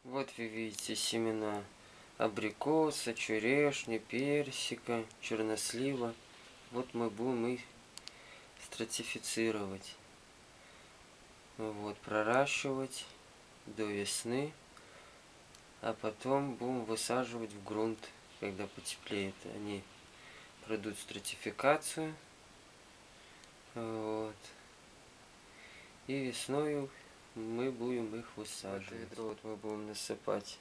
Вот вы видите семена абрикоса, черешни, персика, чернослива. Вот мы будем их стратифицировать. Вот, проращивать до весны, а потом будем высаживать в грунт, когда потеплеет. Они пройдут стратификацию. Вот. И весною мы будем их высаживать. В это ведро вот мы будем насыпать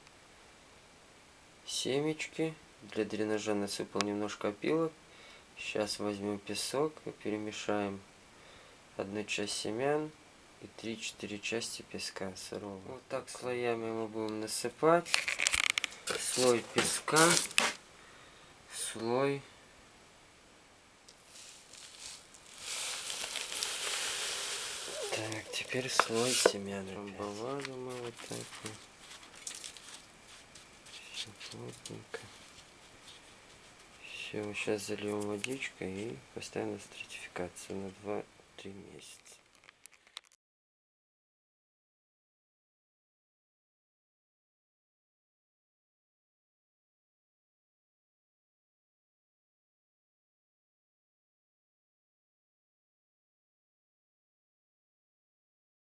семечки. Для дренажа насыпал немножко опилок. Сейчас возьмем песок и перемешаем 1 часть семян и 3-4 части песка сырого. Вот так слоями мы будем насыпать. Слой песка, слой так, теперь слой семян. Бавару мы вот так вот. Все плотненько. Все, сейчас зальем водичкой и поставим на стратификацию на 2-3 месяца.